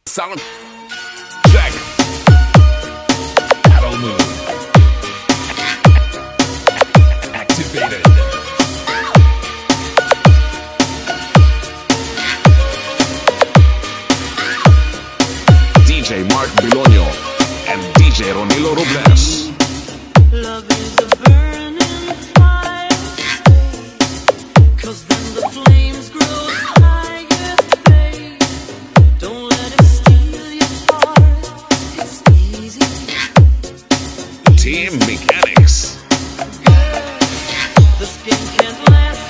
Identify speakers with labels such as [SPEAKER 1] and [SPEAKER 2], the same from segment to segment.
[SPEAKER 1] Sound check. Battle move activated. DJ Mark Bilonio and DJ Ronilo Robles.
[SPEAKER 2] Love is a burning fire, cause then the flames grow higher, babe. Don't let it steal your heart, it's easy.
[SPEAKER 1] Team Mechanics.
[SPEAKER 2] This game can't last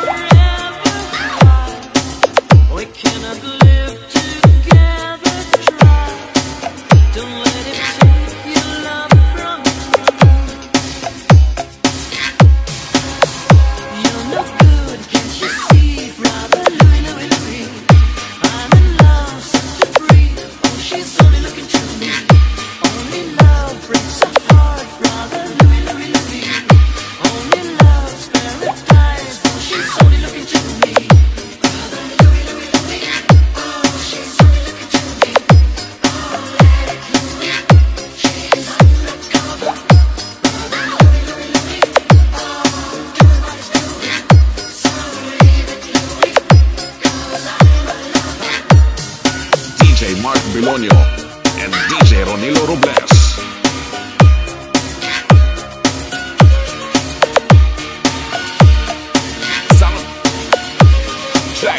[SPEAKER 2] forever. We cannot live together, try. Don't let it take your love from me. You're no good, can't you see, brother Louie, Louie, Louie? I'm in love, set to free. Oh, she's only looking to me. Only love breaks a heart, brother Louie, Louie, Louie. Only love's paradise. Oh, she's only looking to me. Brother Louie, Louie, Louie. Oh, she's only looking to me. Oh, let it Louie. She's undercover. Brother Louie, Louie, Louie. Oh, do what it's doing. So leave it Louie, 'cause I'm a lover.
[SPEAKER 1] DJ Mark Bilonio and DJ Ronilo Robles. Sound check.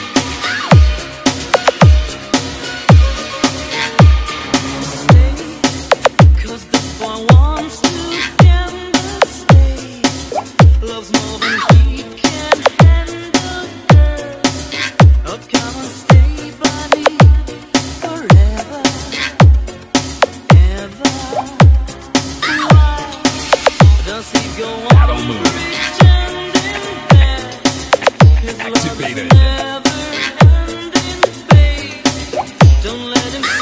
[SPEAKER 2] Stay, 'cause this boy wants to stay. Love's more than he can handle, girl. Oh, come and stay by me forever, ever. Why does he go
[SPEAKER 1] Battle
[SPEAKER 2] on
[SPEAKER 1] move
[SPEAKER 2] pretending that his love is
[SPEAKER 1] activated.
[SPEAKER 2] never ending, babe? Don't let him